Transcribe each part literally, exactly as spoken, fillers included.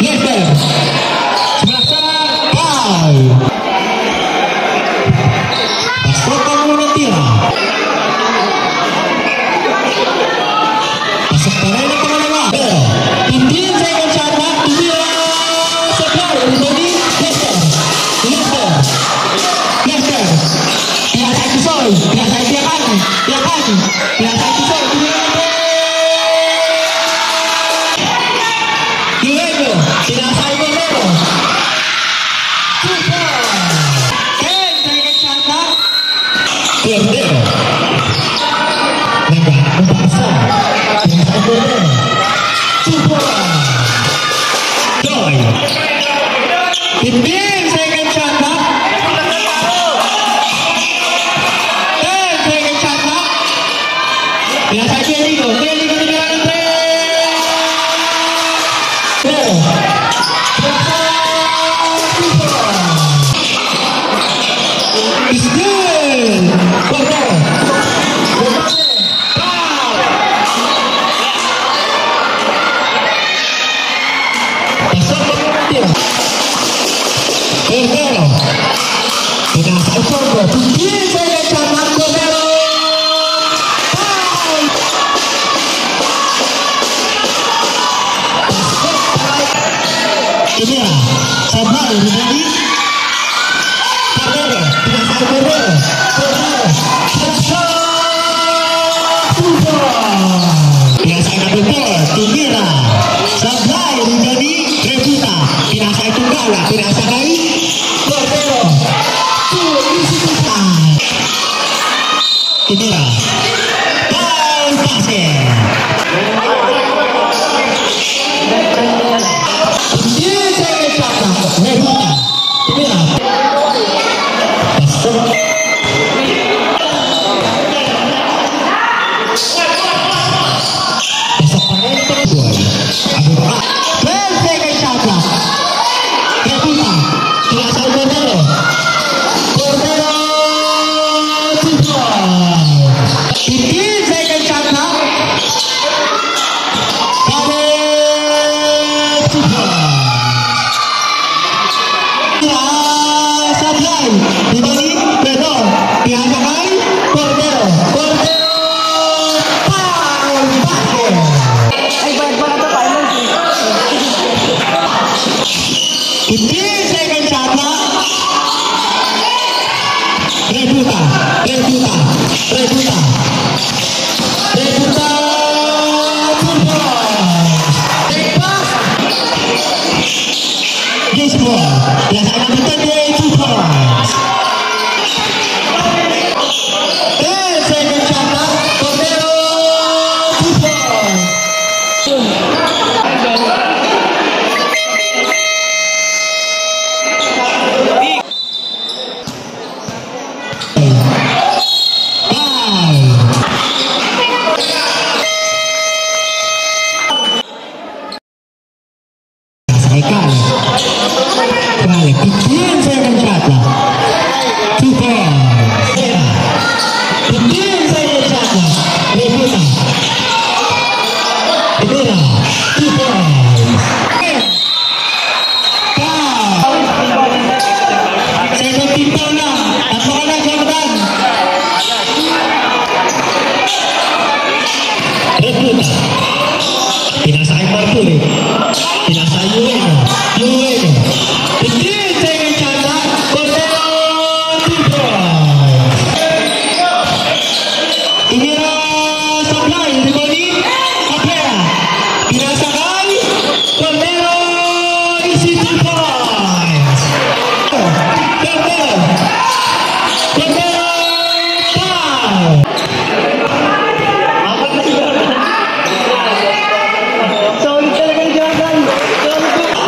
Leicester. Sebelah sana, Pau. Pasukan Monotira. Pasukan ini kemana? Tintin saya akan cara dia sebelah dari Leicester. Leicester. Leicester. Pihak saya kesal. Pihak saya pihak kaki. Pihak kaki. Pihak saya kesal. Tidak saya Cordero. Super. Ken saya akan cara Cordero. Naga membaksa. Tidak saya Cordero. Super. Joy. Tintin saya akan cara. Ken saya akan cara. Tidak saya Diego. Diego di belakang tren. It's good. Cordero. Cordero. Dengan Alfonso. Tintin saya akan Cordero. Ini ya, Sabah ini tadi. Cordero, tidak saya Cordero. Cordero. Tidak saya betul. Tinggira. Sabah ini tadi. Rebuta. Tidak saya Tunggala. Tidak saya kali. Cordero. Tinggira. Paul Pasir. Rebuta, rebuta, rebuta, rebuta, lepas, Gisbol, yang saya lakukan dia itu points. Dan saya mencatat Cordero two points. Vale, Tintin saya akan catat. Two points. Tintin saya akan catat. Rebuta. Ibera. Two points. Pau. Saya akan timpal na. At makala Jordan. Rebuta. Pinasay Martuli. Pinasay Ueno. Ueno. Tintin saya akan catat. Cordero two points. Ibera supply. Riboni. Apera. Pinasakay. Cordero isi two points. Cordero. Cordero. Pau. Solid talaga ni Jordan. Solid.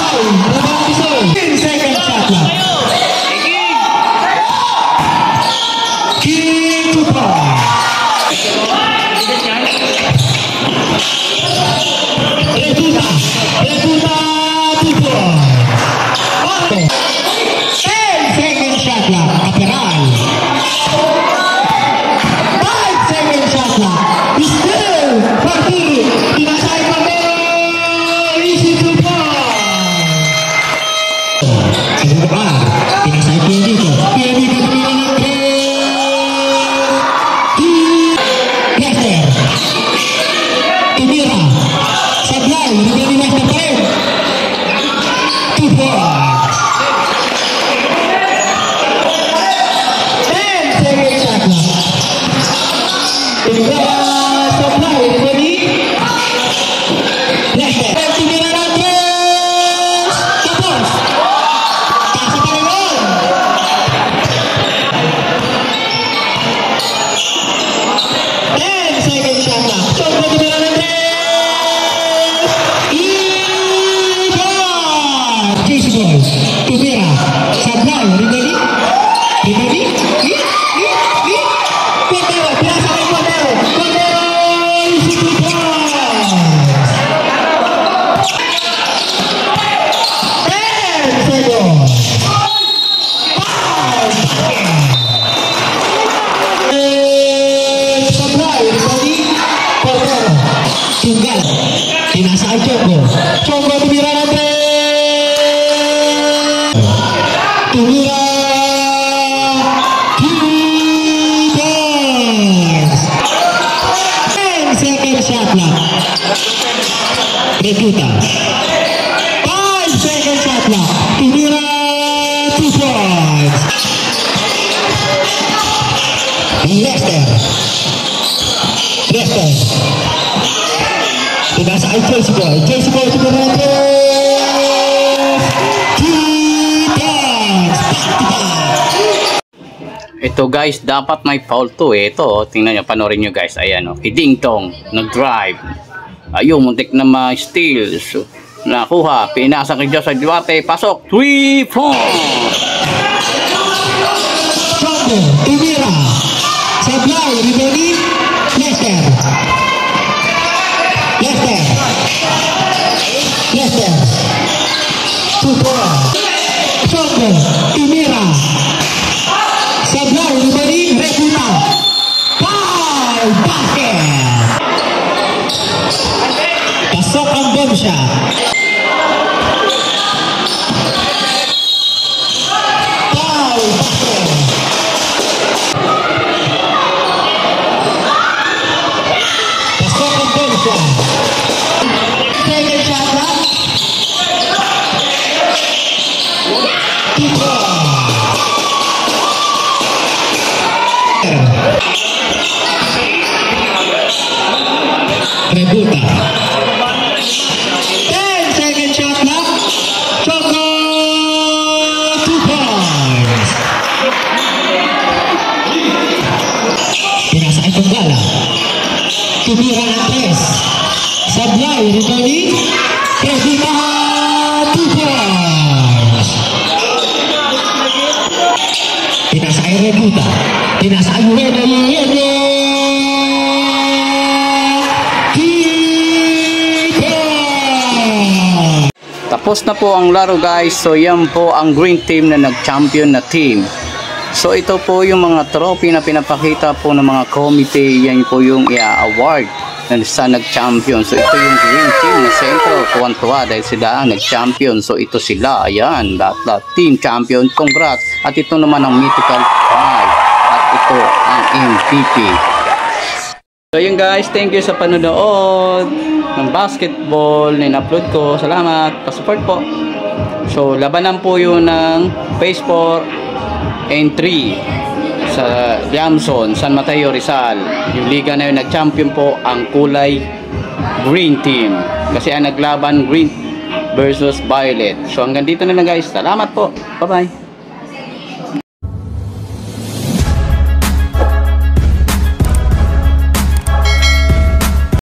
Foul! Rebound Tisoy. ten seconds shot clock. King to foul. Rebuta. Rebuta to four. ten seconds shot clock. Kapiral. five seconds shot clock. Still Fatih. Pinasay pa mo. Easy to four. Sa lugar. Pinasay P M dito. P M dito tumira ng tres. Lester. Tumira. Sablay. Ribay ni Lester pa rin. two four. ten seconds shot clock. Tumira. Sablay. Ribay ni Lester. Tumira ng tres. Tapos. Kasi pa rin. ten seconds shot clock. Chongo tumira ng tres. Iban! Casey Boys. Tumira. Sablay. Ribeli. Ribeli. Hit. Hit. Hit. Cordero. Pinasa kay Cordero. Cordero. Easy to foul. ten seconds. Foul. Sablay. Ribeli. Cordero. Tunggal. Pinasa kay Chongo. Chongo tumira ng tres. Tumira. T-Boys. ten seconds shot clock. Rebuta. five seconds shot clock. Tumira. two points. Lester. Lester. Pinasa kay Casey Boy. Casey Boy tumira ng tres. T-Boys. Back to back. Ito guys, dapat may foul to eh. Ito, oh, tingnan nyo, panoorin nyo guys. Ayan, oh. Hiding tong, nag-drive. Ayun, muntik na ma-steal. So, nakuha, pinasa kay Jose Duarte. Pasok, three, four. Chongo, tumira. Sablay, Ribeli. Lester. Lester. Lester. two four. Chongo, tumira. Sablay, Ribeli. Rebuta. Foul. Basket. Pasok ang bomb shot. Foul. Basket. Pasok ang bomb shot. Second shot clock. two four. Rebuta. ten second shot clock. Chongo. two points. Pinasa kay Tunggala. Tumira ng tres. Sablay. Ribeli. Rebuta. two points. Pinasa kay Rebuta. Pinasa kay Ribeli. Ribeli. Tapos na po ang laro guys. So yan po ang green team na nag-champion na team. So ito po yung mga trophy na pinapakita po ng mga committee. Yan po yung i-award na sa nag-champion. So ito yung green team na sentro. Tuwan-tuwa dahil sila ang nag-champion. So ito sila. Ayan. Lahat-lahat team champion. Congrats. At ito naman ang mythical five. At ito ang M V P. So yun guys. Thank you sa panonood ng basketball na in-upload ko. Salamat. Pa-support po. So labanan po yun ng phase four and three sa Liamson, San Mateo, Rizal. Yung liga na yun, nag-champion po ang kulay green team. Kasi ang naglaban green versus violet. So hanggang dito na lang guys. Salamat po. Bye-bye.